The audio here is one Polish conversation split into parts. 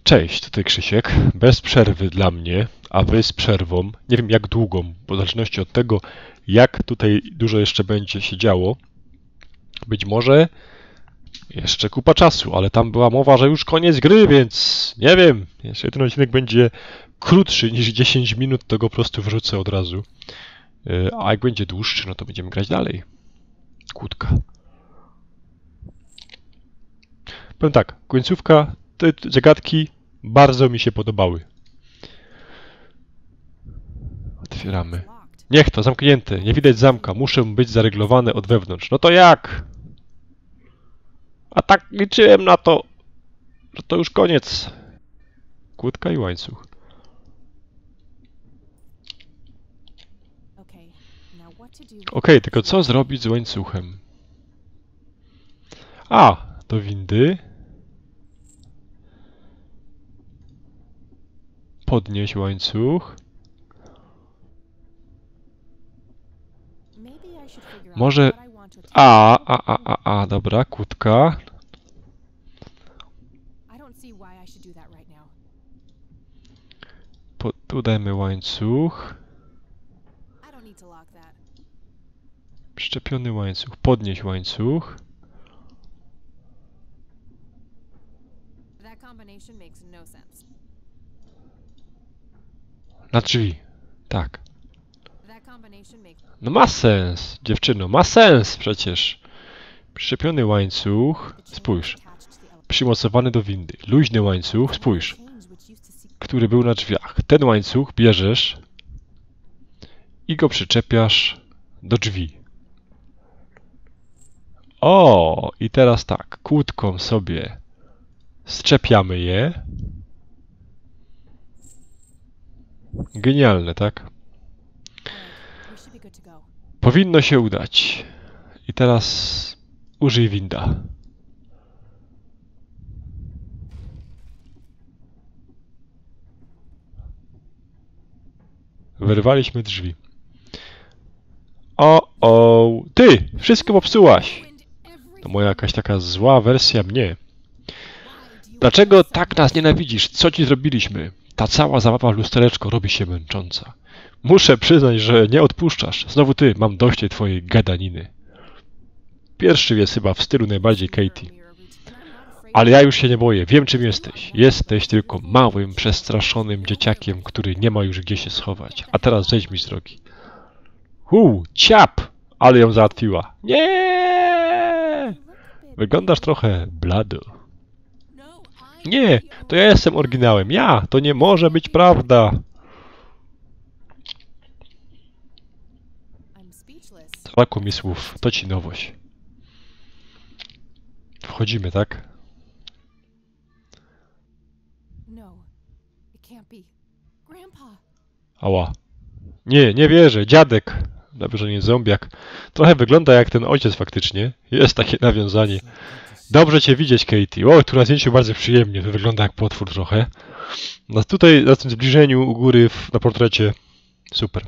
Cześć, tutaj Krzysiek. Bez przerwy dla mnie, a wy z przerwą. Nie wiem jak długą, bo w zależności od tego, jak tutaj dużo jeszcze będzie się działo. Być może jeszcze kupa czasu, ale tam była mowa, że już koniec gry, więc nie wiem. Jeśli ten odcinek będzie krótszy niż 10 minut, to go po prostu wrzucę od razu. A jak będzie dłuższy, no to będziemy grać dalej. Kłódka. Powiem tak, końcówka, te zagadki bardzo mi się podobały. Otwieramy. Niech to, zamknięte, nie widać zamka, muszę być zareglowany od wewnątrz. No to jak? A tak liczyłem na to, że to już koniec. Kłódka i łańcuch. Okej, tylko co zrobić z łańcuchem? A, do windy. Podnieść łańcuch. Może... dobra, kłódka. Tu dajmy łańcuch. Przyczepiony łańcuch. Podnieść łańcuch. Na drzwi. Tak. No ma sens, dziewczyno, ma sens przecież. Przyczepiony łańcuch, spójrz. Przymocowany do windy. Luźny łańcuch, spójrz. Który był na drzwiach. Ten łańcuch bierzesz i go przyczepiasz do drzwi. O, i teraz tak, kłódką sobie zczepiamy je. Genialne, tak? Powinno się udać. I teraz użyj winda. Wyrwaliśmy drzwi. O, ty! Wszystko popsułaś! To moja jakaś taka zła wersja mnie. Dlaczego tak nas nienawidzisz? Co ci zrobiliśmy? Ta cała zabawa w lustereczko robi się męcząca. Muszę przyznać, że nie odpuszczasz. Znowu ty, mam dość tej twojej gadaniny. Pierwszy jest chyba w stylu najbardziej Katie. Ale ja już się nie boję, wiem czym jesteś. Jesteś tylko małym, przestraszonym dzieciakiem, który nie ma już gdzie się schować. A teraz zejdź mi z drogi. Ciap! Ale ją załatwiła. Nie! Wyglądasz trochę blado. Nie, to ja jestem oryginałem. Ja! To nie może być prawda! Brakło mi słów. To ci nowość. Wchodzimy, tak? Ała. Nie, nie wierzę. Dziadek. Dobrze, nie zombiak. Trochę wygląda jak ten ojciec faktycznie. Jest takie nawiązanie. Dobrze cię widzieć, Katie. O, tu na zdjęciu bardzo przyjemnie. To wygląda jak potwór trochę. No tutaj, na tym zbliżeniu u góry, na portrecie. Super.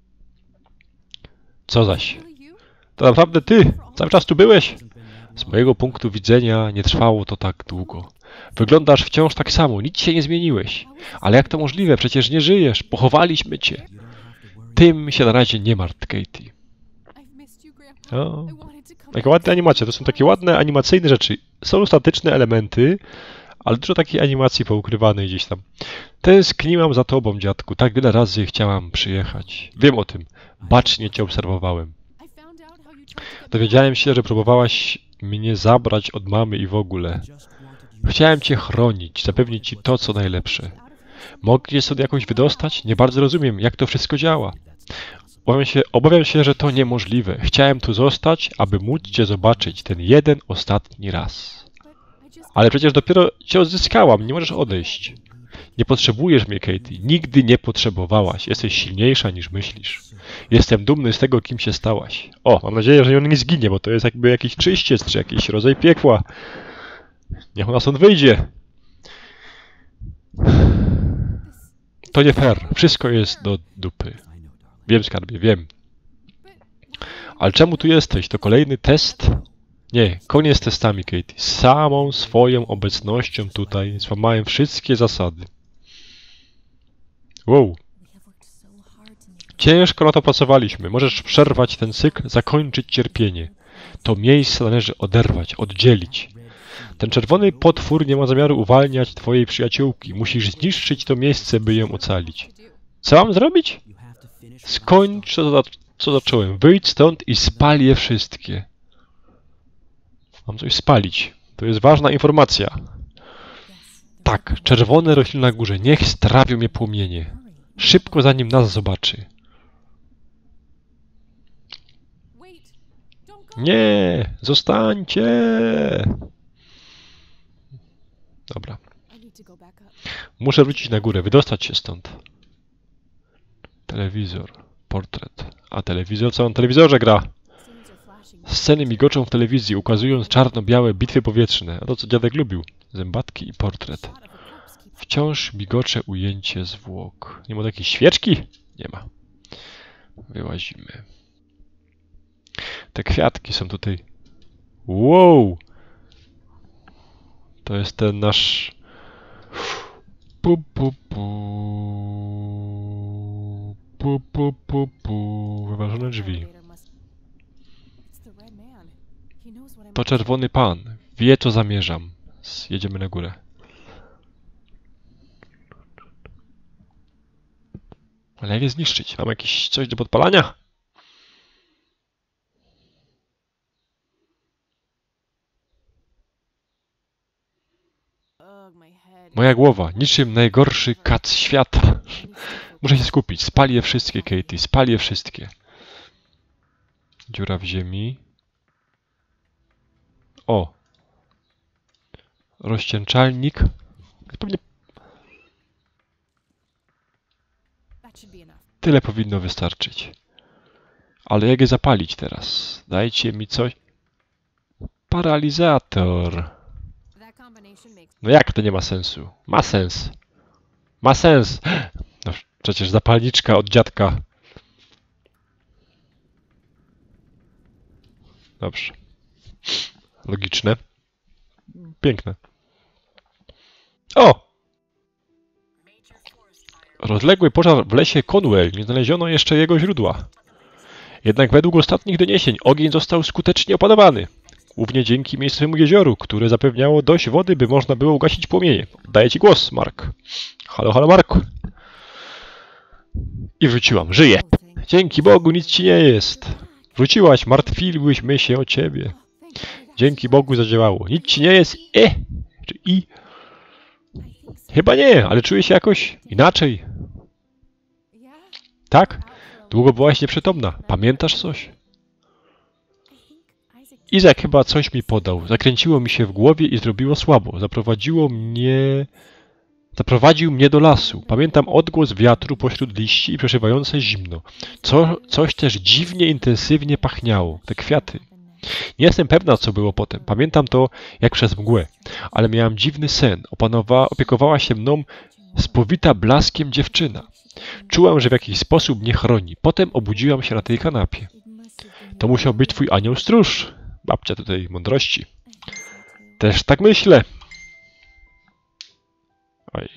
Co zaś? To naprawdę ty? Cały czas tu byłeś? Z mojego punktu widzenia nie trwało to tak długo. Wyglądasz wciąż tak samo, nic się nie zmieniłeś. Ale jak to możliwe? Przecież nie żyjesz. Pochowaliśmy cię. Tym się na razie nie martw, Katie. O, taka ładna animacja. To są takie ładne animacyjne rzeczy. Są statyczne elementy, ale dużo takiej animacji poukrywanej gdzieś tam. Tęskniłam za tobą, dziadku. Tak wiele razy chciałam przyjechać. Wiem o tym. Bacznie cię obserwowałem. Dowiedziałem się, że próbowałaś mnie zabrać od mamy i w ogóle. Chciałem cię chronić, zapewnić ci to, co najlepsze. Mogę się stąd jakoś wydostać? Nie bardzo rozumiem, jak to wszystko działa. Obawiam się, że to niemożliwe. Chciałem tu zostać, aby móc cię zobaczyć ten jeden ostatni raz. Ale przecież dopiero cię odzyskałam, nie możesz odejść. Nie potrzebujesz mnie, Katie. Nigdy nie potrzebowałaś. Jesteś silniejsza niż myślisz. Jestem dumny z tego, kim się stałaś. O, mam nadzieję, że on nie zginie, bo to jest jakby jakiś czyściec, czy jakiś rodzaj piekła. Niech ona stąd wyjdzie. To nie fair. Wszystko jest do dupy. Wiem, skarbie, wiem. Ale czemu tu jesteś? To kolejny test? Nie, koniec z testami, Katie. Samą swoją obecnością tutaj złamałem wszystkie zasady. Wow. Ciężko na to pracowaliśmy. Możesz przerwać ten cykl, zakończyć cierpienie. To miejsce należy oderwać, oddzielić. Ten czerwony potwór nie ma zamiaru uwalniać twojej przyjaciółki. Musisz zniszczyć to miejsce, by ją ocalić. Co mam zrobić? Skończ, co zacząłem. Wyjdź stąd i spal je wszystkie. Mam coś spalić. To jest ważna informacja. Tak, czerwone rośliny na górze. Niech strawią mnie płomienie. Szybko, zanim nas zobaczy. Nie! Zostańcie! Dobra. Muszę wrócić na górę, wydostać się stąd. Telewizor. Portret. A telewizor? Co on w telewizorze gra? Sceny migoczą w telewizji, ukazując czarno-białe bitwy powietrzne. A to co dziadek lubił. Zębatki i portret. Wciąż migocze ujęcie zwłok. Nie ma takiej świeczki? Nie ma. Wyłazimy. Te kwiatki są tutaj. Wow! To jest ten nasz... Pu, pu, pu. Pu, pu, pu, pu. Wyważone drzwi. To czerwony pan. Wie, co zamierzam. Jedziemy na górę. Ale jak je zniszczyć? Mam jakieś coś do podpalania? Moja głowa, niczym najgorszy kac świata. Muszę się skupić. Spal je wszystkie, Katie. Spal je wszystkie. Dziura w ziemi. O! Rozcieńczalnik. Pewnie... Tyle powinno wystarczyć. Ale jak je zapalić teraz? Dajcie mi coś... Paralizator. No jak to nie ma sensu? Ma sens. Ma sens. No przecież zapalniczka od dziadka. Dobrze. Logiczne. Piękne. O! Rozległy pożar w lesie Conwell. Nie znaleziono jeszcze jego źródła. Jednak według ostatnich doniesień ogień został skutecznie opanowany. Głównie dzięki miejscowemu jezioru, które zapewniało dość wody, by można było ugasić płomienie. Oddaję ci głos, Mark. Halo, halo, Marku. I wróciłam. Żyję. Dzięki Bogu nic ci nie jest. Wróciłaś, martwiłyśmy się o ciebie. Dzięki Bogu zadziałało. Nic ci nie jest. Czy i? Chyba nie, ale czuję się jakoś inaczej. Tak? Długo byłaś nieprzytomna. Pamiętasz coś? Izak chyba coś mi podał. Zakręciło mi się w głowie i zrobiło słabo. Zaprowadził mnie do lasu. Pamiętam odgłos wiatru pośród liści i przeszywające zimno. Coś też dziwnie intensywnie pachniało. Te kwiaty. Nie jestem pewna, co było potem. Pamiętam to jak przez mgłę. Ale miałam dziwny sen. Opiekowała się mną spowita blaskiem dziewczyna. Czułam, że w jakiś sposób mnie chroni. Potem obudziłam się na tej kanapie. To musiał być twój anioł stróż. Babcia tutaj mądrości. Też tak myślę. Oj.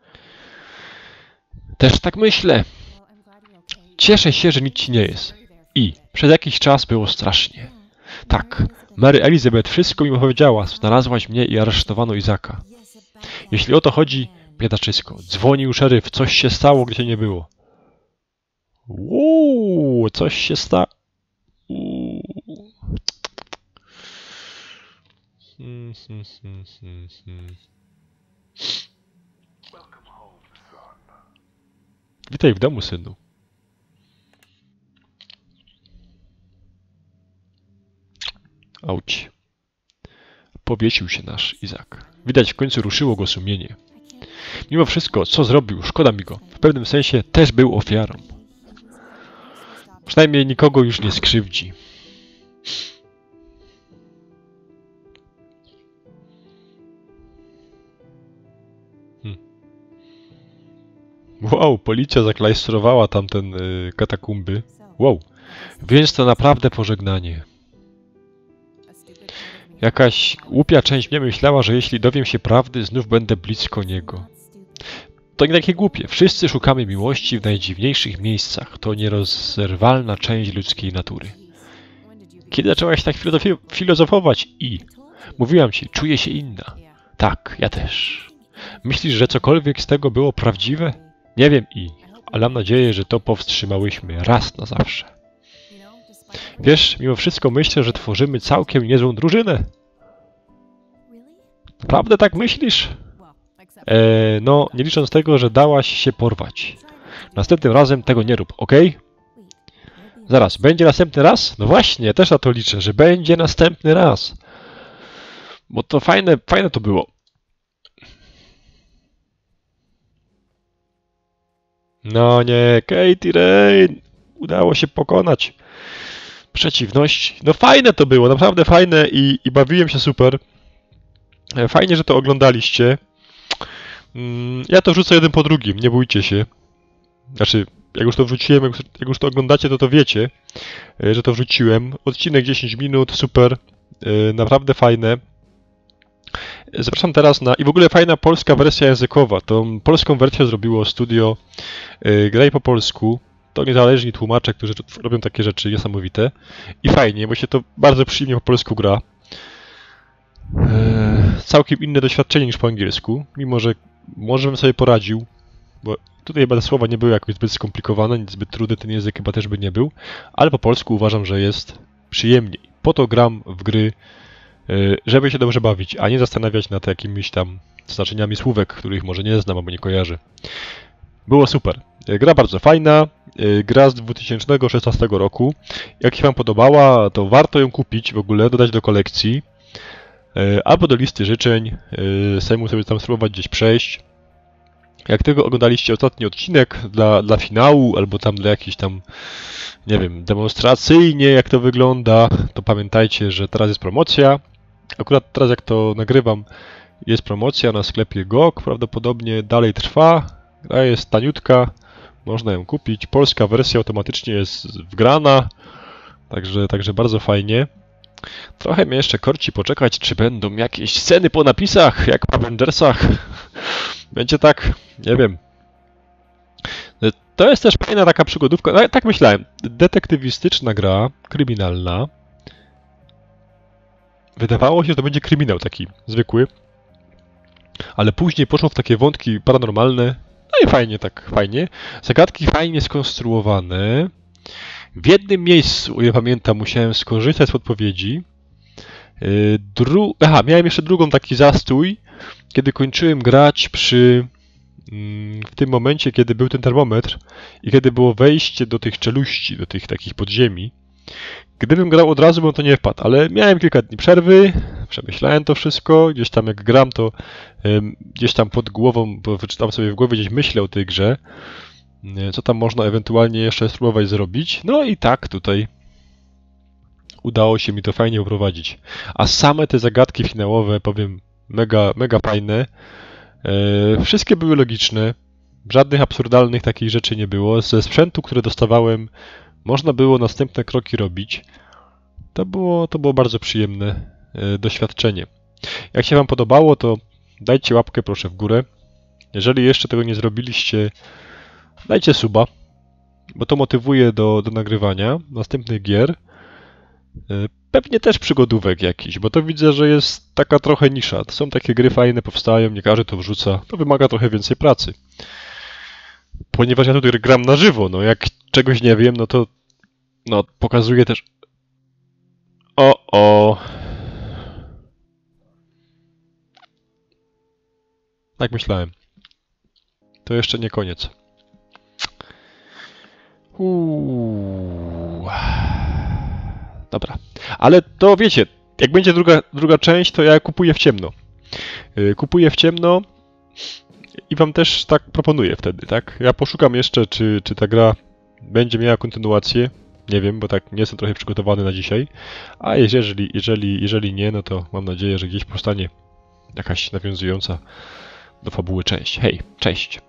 Też tak myślę. Cieszę się, że nic ci nie jest. I przez jakiś czas było strasznie. Tak, Mary Elizabeth wszystko mi opowiedziała. Znalazłaś mnie i aresztowano Izaka. Jeśli o to chodzi, biedaczysko. Dzwonił szeryf. Coś się stało, gdzie się nie było. Coś się stało. Witaj w domu, synu. Auć. Powiesił się nasz Izak. Widać, w końcu ruszyło go sumienie. Mimo wszystko, co zrobił, szkoda mi go. W pewnym sensie też był ofiarą. Przynajmniej nikogo już nie skrzywdzi. Wow, policja zaklajstrowała tamten katakumby. Wow, więc to naprawdę pożegnanie. Jakaś głupia część mnie myślała, że jeśli dowiem się prawdy, znów będę blisko niego. To nie takie głupie. Wszyscy szukamy miłości w najdziwniejszych miejscach. To nierozerwalna część ludzkiej natury. Kiedy zaczęłaś tak filozofować i... Mówiłam ci, czuję się inna. Tak, ja też. Myślisz, że cokolwiek z tego było prawdziwe? Nie wiem ale mam nadzieję, że to powstrzymałyśmy raz na zawsze. Wiesz, mimo wszystko myślę, że tworzymy całkiem niezłą drużynę. Naprawdę tak myślisz? No, nie licząc tego, że dałaś się porwać. Następnym razem tego nie rób, ok? Zaraz, będzie następny raz? No właśnie, ja też na to liczę, że będzie następny raz. Bo to fajne to było. No nie, Katie Rain! Udało się pokonać przeciwności. No fajne to było, naprawdę fajne i bawiłem się super. Fajnie, że to oglądaliście. Ja to wrzucę jeden po drugim, nie bójcie się. Znaczy, jak już to wrzuciłem, jak już to oglądacie, to wiecie, że to wrzuciłem. Odcinek 10 minut, super, naprawdę fajne. Zapraszam teraz na... I w ogóle fajna polska wersja językowa. Tą polską wersję zrobiło studio Graj po polsku. To niezależni tłumacze, którzy robią takie rzeczy niesamowite. I fajnie, bo się to bardzo przyjemnie po polsku gra. Całkiem inne doświadczenie niż po angielsku, mimo że może bym sobie poradził, bo tutaj chyba te słowa nie były jakoś zbyt skomplikowane, nic zbyt trudny ten język chyba też by nie był, ale po polsku uważam, że jest przyjemniej. Po to gram w gry, żeby się dobrze bawić, a nie zastanawiać nad jakimiś tam znaczeniami słówek, których może nie znam albo nie kojarzę. Było super. Gra bardzo fajna, gra z 2016 roku. Jak się wam podobała, to warto ją kupić w ogóle, dodać do kolekcji. Albo do listy życzeń, samemu sobie tam spróbować gdzieś przejść. Jak tego oglądaliście ostatni odcinek dla finału, albo tam dla jakiejś tam, nie wiem, demonstracyjnie jak to wygląda, to pamiętajcie, że teraz jest promocja. Akurat teraz jak to nagrywam, jest promocja na sklepie GOG, prawdopodobnie dalej trwa. Gra jest taniutka, można ją kupić. Polska wersja automatycznie jest wgrana, także bardzo fajnie. Trochę mnie jeszcze korci poczekać, czy będą jakieś sceny po napisach, jak w Avengersach. Będzie tak, nie wiem. To jest też fajna taka przygodówka, no, tak myślałem, detektywistyczna gra, kryminalna. Wydawało się, że to będzie kryminał taki zwykły, ale później poszło w takie wątki paranormalne, no i fajnie, tak fajnie. Zagadki fajnie skonstruowane. W jednym miejscu, o ile pamiętam, musiałem skorzystać z podpowiedzi. Miałem jeszcze drugą taki zastój, kiedy kończyłem grać w tym momencie, kiedy był ten termometr i kiedy było wejście do tych czeluści, do tych takich podziemi. Gdybym grał od razu, bym to nie wpadł, ale miałem kilka dni przerwy, przemyślałem to wszystko, gdzieś tam jak gram, to gdzieś tam pod głową, bo wyczytałem sobie w głowie gdzieś myślę o tej grze, co tam można ewentualnie jeszcze spróbować zrobić. No i tak tutaj udało się mi to fajnie poprowadzić. A same te zagadki finałowe, powiem, mega fajne. Wszystkie były logiczne. Żadnych absurdalnych takich rzeczy nie było. Ze sprzętu, który dostawałem, można było następne kroki robić. To było bardzo przyjemne doświadczenie. Jak się wam podobało, to dajcie łapkę proszę w górę. Jeżeli jeszcze tego nie zrobiliście, dajcie suba, bo to motywuje do nagrywania następnych gier. Pewnie też przygodówek jakiś, bo to widzę, że jest taka trochę nisza. To są takie gry fajne, powstają, nie każdy to wrzuca. To wymaga trochę więcej pracy. Ponieważ ja tutaj gram na żywo, no jak czegoś nie wiem, no to pokazuję też... Tak myślałem. To jeszcze nie koniec. Dobra. Ale to wiecie, jak będzie druga część, to ja kupuję w ciemno. Kupuję w ciemno i wam też tak proponuję wtedy, tak? Ja poszukam jeszcze, czy ta gra będzie miała kontynuację. Nie wiem, bo tak nie jestem trochę przygotowany na dzisiaj. A jeżeli nie, no to mam nadzieję, że gdzieś powstanie jakaś nawiązująca do fabuły część. Hej, cześć!